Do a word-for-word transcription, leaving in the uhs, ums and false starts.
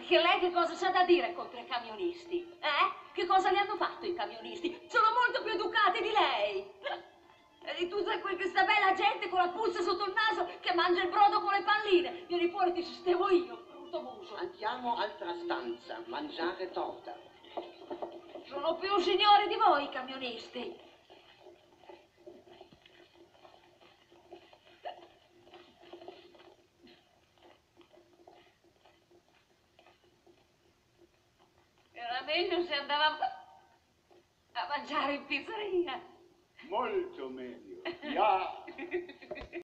Perché lei che cosa c'ha da dire contro i camionisti? Eh? Che cosa gli hanno fatto i camionisti? Sono molto più educati di lei. E tu sei quel che sta bella gente con la puzza sotto il naso che mangia il brodo con le palline. Vieni fuori, ti sistemo io, brutto muso. Andiamo altra stanza, mangiare torta. Sono più signori di voi i camionisti. Era meglio se andavamo a mangiare in pizzeria. Molto meglio. Ja.